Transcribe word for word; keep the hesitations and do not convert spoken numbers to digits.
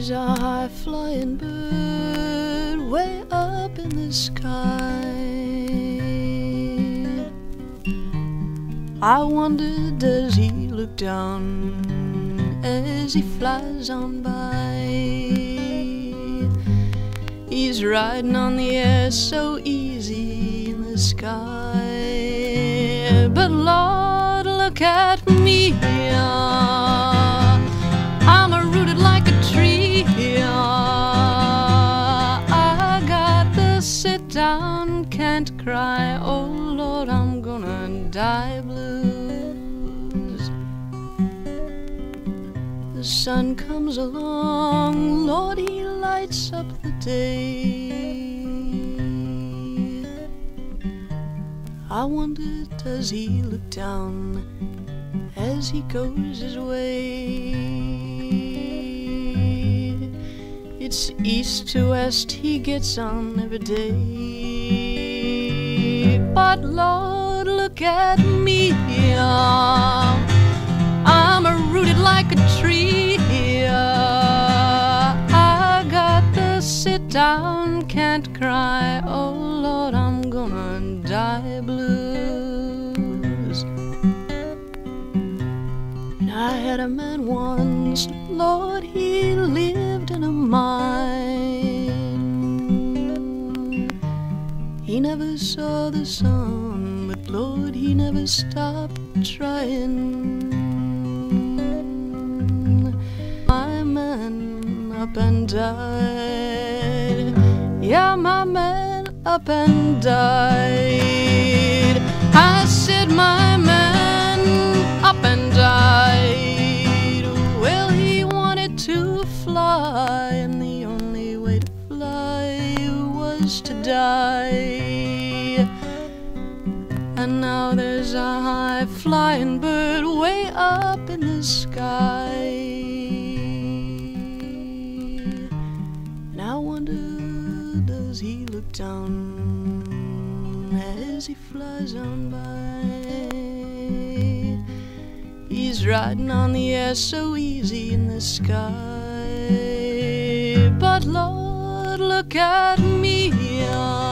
There's a high-flying bird way up in the sky. I wonder, does he look down as he flies on by? He's riding on the air so easy in the sky. But Lord, look at me, I'm a rooted like a tree. I got the sit down, can't cry, oh Lord, I'm gonna die blues. The sun comes along, Lord, he lights up the day. I wonder, does he look down as he goes his way? It's east to west he gets on every day. But Lord, look at me, I'm a rooted like a tree. I got the sit down, can't cry, oh Lord, I'm gonna die blues. And I had a man once, Lord, he lived in a mine. He never saw the sun, but Lord, he never stopped trying. My man up and died, yeah, my man up and died. I said my man up and died. Well, he wanted to fly, and the only way to fly was to die. And now there's a high-flying bird way up in the sky. And I wonder, does he look down as he flies on by? He's riding on the air so easy in the sky. But Lord, look at me,